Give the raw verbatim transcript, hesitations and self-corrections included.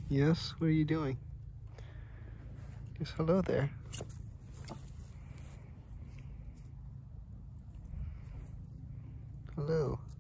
Yes, what are you doing? Yes, hello there. Hello.